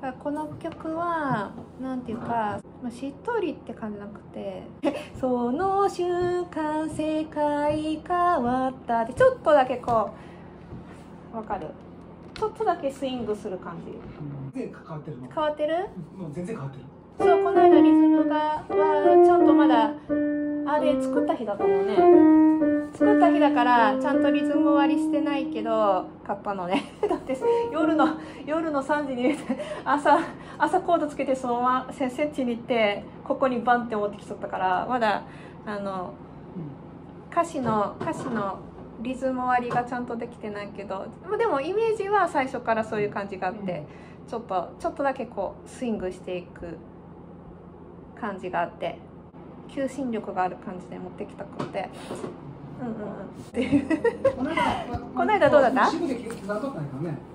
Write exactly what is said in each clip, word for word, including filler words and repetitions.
この曲はなんていうか、まあ、しっとりって感じじゃなくてその瞬間世界変わったってちょっとだけこうわかる、ちょっとだけスイングする感じ。 全然変わってるの。 変わってる？ もう全然変わってる。 そう、この間リズムがはちょっとまだあれ作った日だと思うね。作った日だからちゃんとリズム割りしてないけど買ったのねだって夜の夜のさんじに入れて朝朝コードつけてそのままセッチに行ってここにバンって持ってきちゃったから、まだあの歌詞の歌詞のリズム割りがちゃんとできてないけど、でもイメージは最初からそういう感じがあって、ちょっとちょっとだけこうスイングしていく感じがあって求心力がある感じで持ってきたくて、うんうんうんっていうこの間どうだった？ 渋で刻んどったんやけどね。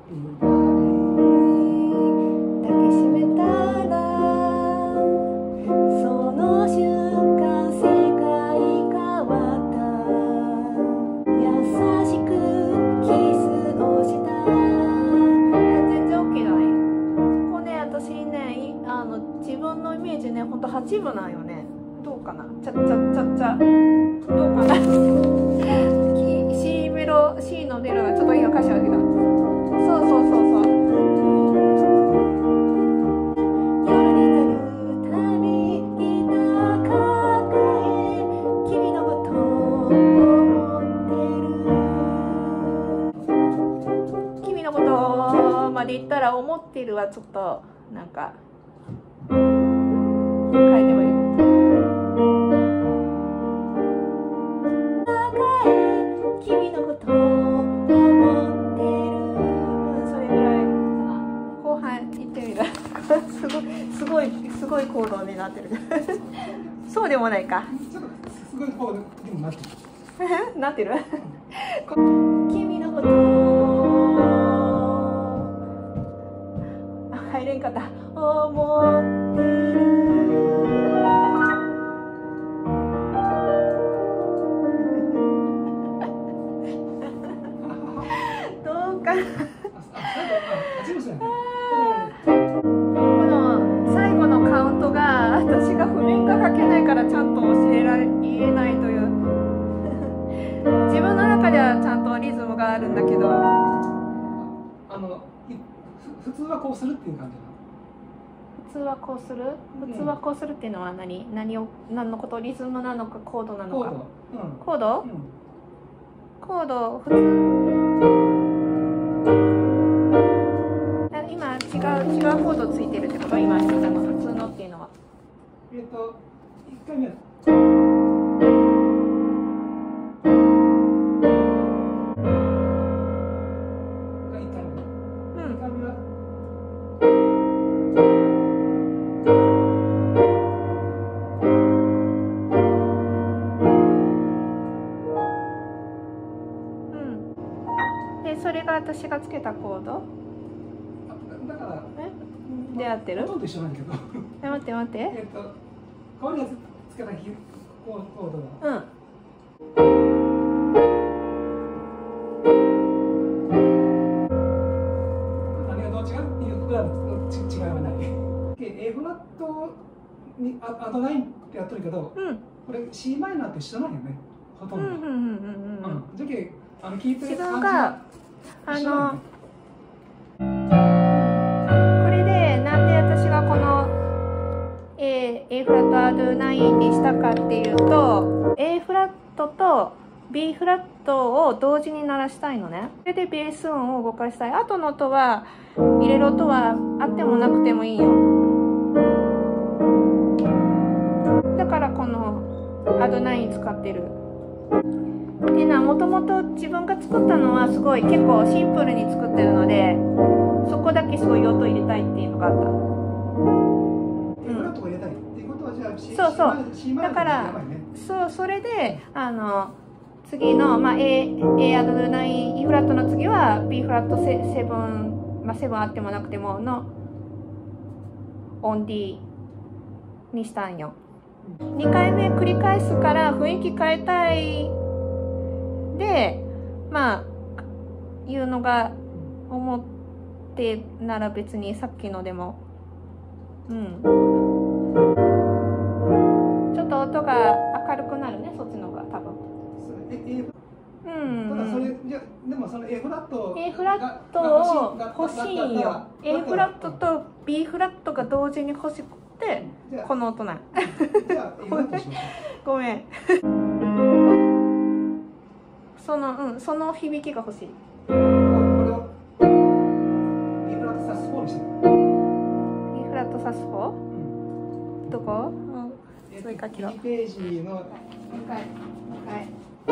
抱きしめたらその瞬間世界変わった優しくキスをした。全然 OK じゃない。ここね、私ね、あの自分のイメージね、ほんとはちぶなんよね。どうかな、ちゃちゃちゃちゃどうかなC メロ C のメロがちょっといいの歌詞あるけど、そうそうそうそう、夜になるたびギター抱え君のことを思ってる、君のことまで言ったら思ってるはちょっとなんか変えてもいい。君のことを思ってる、それぐらい後半いってみるすごいすごいすごい行動になってるそうでもないか、 ちょっとすごい方でもなってるなってる君のこと入れんかった、思ってるどうかこの最後のカウントが私が譜面が書けないからちゃんと教えられ言えないという自分の中ではちゃんとリズムがあるんだけど、 あの普通はこうするっていう感じなの。 普通はこうする、普通はこうするっていうのは何、何を何のこと、リズムなのかコードなのか。コード、うん、コード、コード普通今違う違うコードついてるってこと？今言ったの普通のっていうのは。 えっと一回目。 それが私がつけたコードだからえで合ってる？ ほとんど一緒なんだけどえ待って待ってえっとこれがつけたコードがうん何がどう違うっていうことは違いはない。A フラットにアドナインってやってるけど、うん、これ C マイナーと一緒なんよね、ほとんど。じゃけあの聞いてる感じがあのこれでなんで私がこの A, A フラットアドナインにしたかっていうと A フラットと B フラットを同時に鳴らしたいのね。それでベース音を動かしたい。後の音は入れる音はあってもなくてもいいよ。だからこのアドナイン使ってる。っていうのはもともと自分が作ったのはすごい結構シンプルに作ってるので、そこだけそういう音入れたいっていうのがあった。そうそう。だからそうそれであの次のまあ A A アドナイン E フラットの次は B フラットセブンまあセブンあってもなくてものオン D にしたんよ。にかいめ繰り返すから雰囲気変えたいでまあいうのが思っってなら別にさっきのでも、うん、ちょっと音が明るくなるね、そっちの方が多分。うん、ただそれじゃでもその A フラット A フラットを欲しいんよ。 A フラットと B フラットが同時に欲しくてこの音なんごめんそのうんその響きが欲しい。これを B フラットサスフォーにしてる。 B フラットサスフォー、うん、どこ？うん、それかきろ右ページのはいはい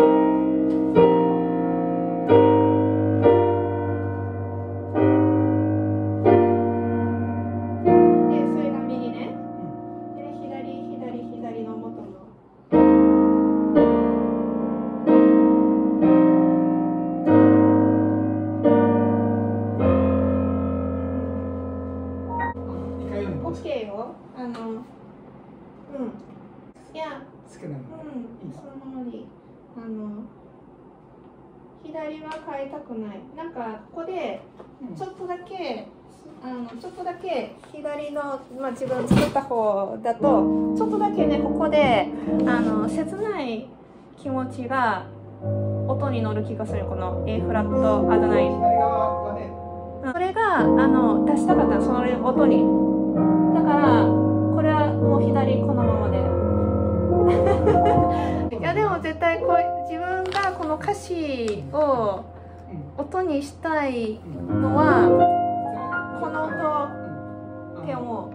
あの、うん、いや、つけないの、うん、そのままでいい。あの、左は変えたくない。なんかここでちょっとだけ、うん、あのちょっとだけ左の、まあ、自分作った方だとちょっとだけねここであの切ない気持ちが音に乗る気がする。この A フラットアドナイン。それがあの出したかったの、その音に。だからこれはもう左このままでいやでも絶対こう自分がこの歌詞を音にしたいのはこの音って思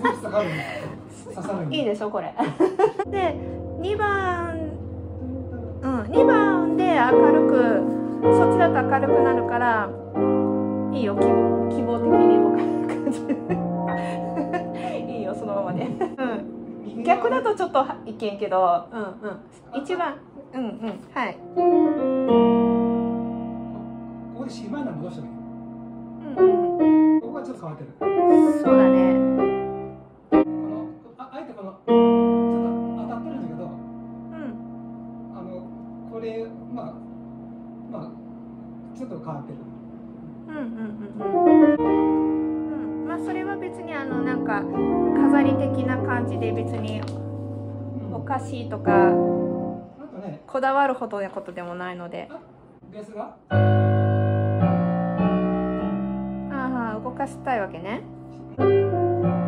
ういいでしょこれでにばん、うん、にばんで明るくそっちだと明るくなるからいいよ、希望、希望的に僕感じいいよそのままで、うん、逆だとちょっといけんけど、うんうん、一番うんうんはいここで C マイナー戻したのよ。 うんうんここはちょっと変わってる。 そうだね。 このああえてこのちょっと当たってるんだけど、うんあのこれまあまあちょっと変わってる。 うんうんうんうん、まあそれは別にあのなんか飾り的な感じで別におかしいとか、うん、なんかね、こだわるほどのことでもないので。 ベースがああ動かしたいわけね。うんうんうんうん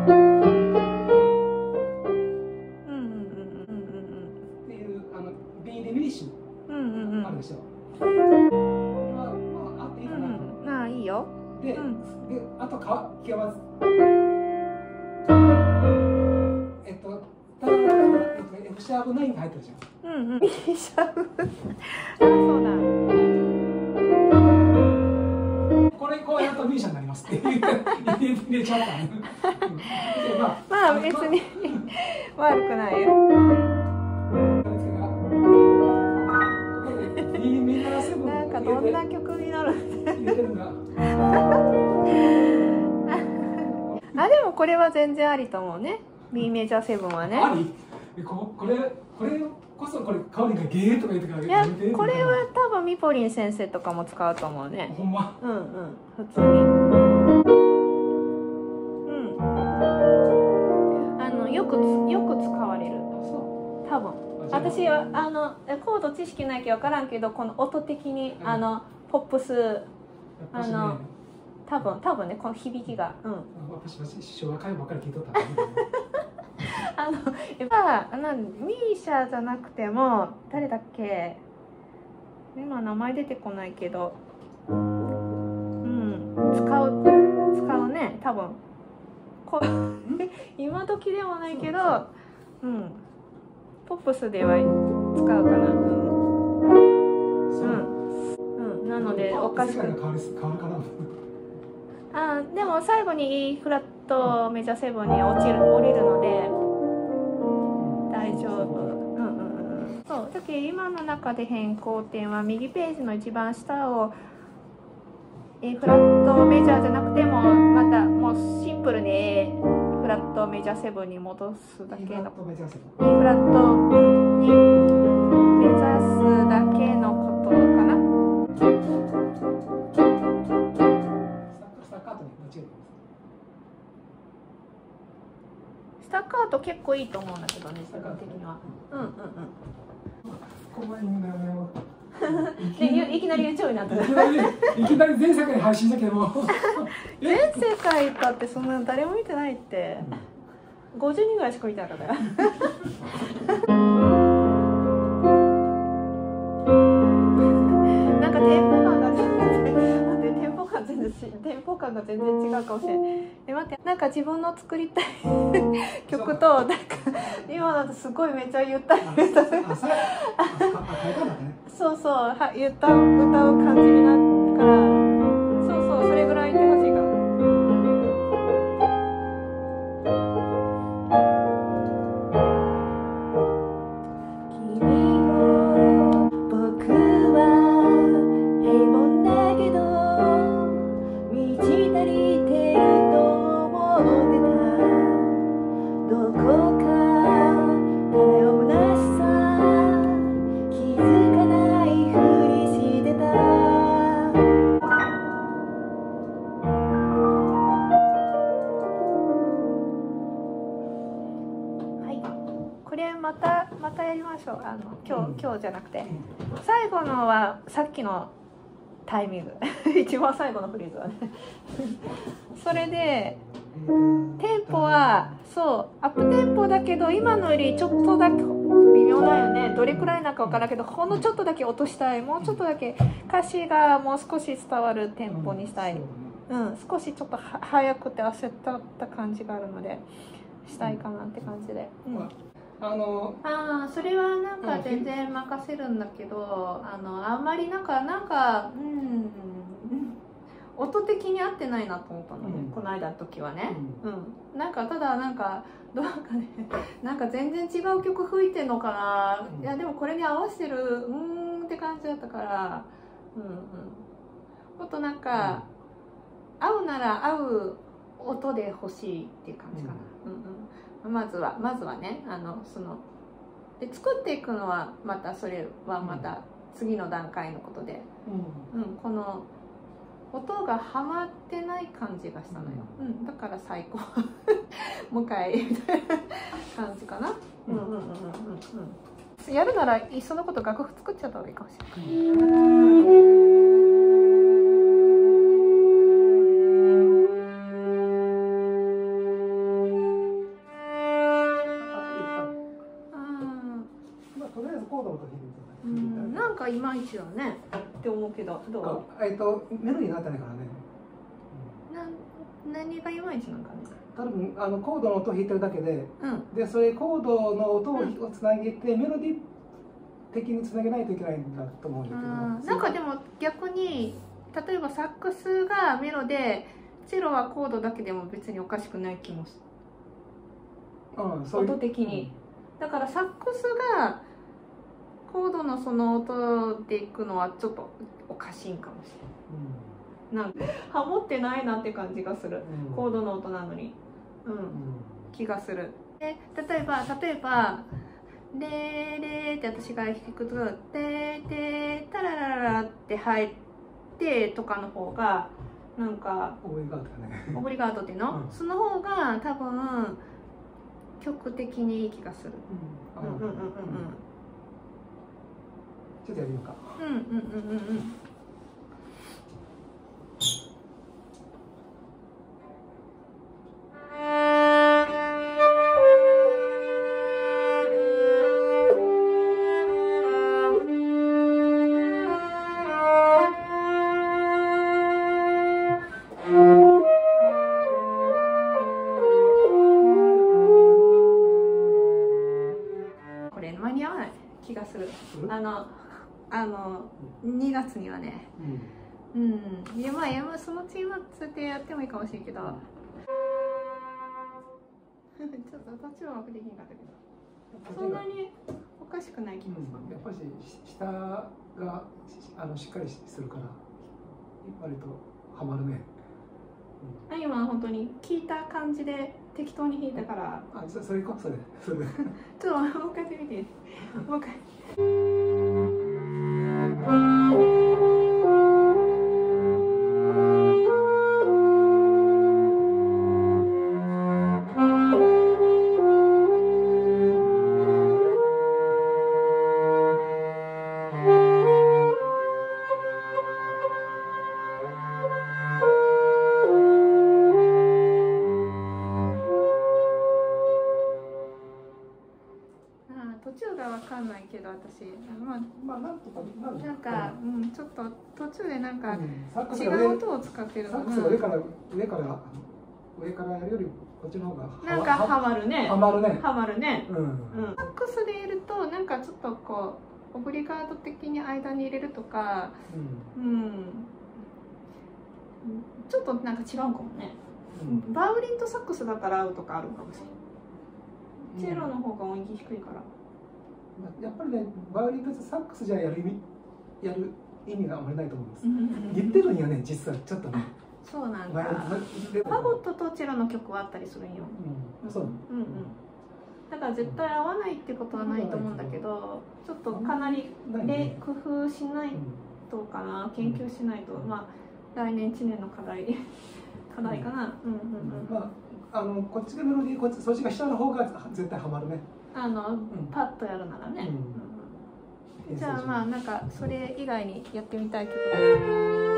うんっていうあの B ディミニッシュあるでしょ。 いいよ。 で、うん、であとかきわずえっとただえっと F シャープナインが入ってるじゃん。うんうん。F シャープ。あそうだ。 これこうやるとミュージシャンになりますって入れちゃった。 まあまあ別に悪くないよ。なんかどんな曲になるあでもこれは全然ありと思うね。 B メジャーセブンはね。 ありここれこれこそこれ香りがゲーとか言ってから。 いやこれは多分ミポリン先生とかも使うと思うね。 ほんま。 うんうん普通に。うんあのよくよく使われる。多分私はあのコード知識ないけど分からんけどこの音的に、うん、あのポップスあの多分多分ねこの響きが、うん、 私は昭和歌謡ばっかり聞いとったあのやっぱなんミーシャじゃなくても誰だっけ今名前出てこないけど、うん使う使うね多分こ今時でもないけどうんポップスでは使うかな。うん、うん、なのでおかしく。あ、でも最後に E フラットメジャーセブンに落ちる降りるので大丈夫。うんうんうん。そう、だけど今の中で変更点は右ページの一番下を E フラットメジャーじゃなくてもまたもうシンプルに Aフラットメジャーセブンに戻すだけの E フラットに目指すだけのことかな。 違います。 スタッカート結構いいと思うんだけどね、自分的には。うんうんうん。 ここにね、 で、いきなり YouTube になった。 いきなり、いきなり全世界に配信だけども。 全世界だってそんな誰も見てないって。ごじゅうにんぐらいしか見てなかったよ。なんかテンポ感が全然、テンポ感全然、テンポ感が全然違うかもしれない。え、待って、なんか自分の作りたい曲と、なんか今だとすごいめっちゃゆったり。そうそう、は言った歌う感じになるから、そうそう、それぐらい言ってほしいから。またまたやりましょう。あの今日今日じゃなくて最後のはさっきのタイミング一番最後のフレーズはねそれでテンポはそうアップテンポだけど今のよりちょっとだけ微妙だよね。どれくらいなんか分からんけどほんのちょっとだけ落としたい。もうちょっとだけ歌詞がもう少し伝わるテンポにしたい。うん、少しちょっとは早くて焦った感じがあるのでしたいかなって感じで。うんあのあそれはなんか全然任せるんだけど、あのあんまりなんかなんかうん音的に合ってないなと思ったのね、うん、この間の時はね、うん、うん、なんかただなんかどうかねなんか全然違う曲吹いてんのかな、うん、いやでもこれに合わせてるうーんって感じだったから、うんうん、もっとなんか、うん、合うなら合う音で欲しいっていう感じかな、うんうんうん、まずはまずはねあのそので作っていくのはまたそれはまた次の段階のことで、うんうん、この音がはまってない感じがしたのよ、うん、だから最高もう一回みたいな感じかな。うんうんうんうんうん。やるならいっそのこと楽譜作っちゃった方がいいかもしれない。なんかいまいちだねって思うけどどう？ えっとメロディーになってないからね。 な何がいまいちなんかね。 多分あのコードの音を弾いてるだけで、うん、でそれコードの音をつなげて、うん、メロディー的につなげないといけないんだと思うんだけど。 なんかでも逆に例えばサックスがメロでチェロはコードだけでも別におかしくない気もする。うん、そういう音的に、うん、だからサックスがコードのその音でいくのはちょっとおかしいんかもしれない、うん、なんかハモってないなって感じがする、うん、コードの音なのに、うんうん、気がする。で例えば例えば「レーレー」って私が弾くと「テーテータララララ」って入ってとかの方がなんかオブリガートねオブリガートっていうの、うん、その方が多分曲的にいい気がする。うんうんうんうんうんちょっとやりようか。 うんうんうんうんうん。これ間に合わない気がする。あの。あのにがつにはね、うん、うん、いやまあやまそのうち今つってやってもいいかもしれんけど、ちょっとどっちもうまくできんかったけど、そんなにおかしくない気がする、 うん、やっぱり下があのしっかりするから割とハマるね。 うん、今本当に聞いた感じで適当に弾いたから。 あ、そそれかそれそれ。 ちょっともう一回やってみて。もう一回。 かんないけど私まあまあなんとかななんか、うん、ちょっと途中でなんかうん、 違う音を使ってるサックスが上から上から上からやるよりこっちの方がなんかハマるね。 ハマるね。 ハマるね。 うん。うん、 サックスでやるとなんかちょっとこうオブリガード的に間に入れるとか、うん、うん、ちょっとなんか違うかもね。うん、バイオリンとサックスだったら合うとかあるかもしれない。チェロの方が音域低いから。 やっぱりね、バイオリンとサックスじゃやる意味やる意味があまりないと思うんです。言ってるのにはね、実はちょっとね。 そうなんだ。ファゴットとチェロの曲はあったりするんよ。 うん、そう。うんうん。 だから絶対合わないってことはないと思うんだけど、ちょっとかなりで工夫しないとかな、研究しないと、まあ来年いちねんの課題課題かな。うんうんうん。まああのこっちがメロディー、こっちそっちが下の方が絶対ハマるね。 あのパッとやるならね。じゃあまあなんかそれ以外にやってみたい曲。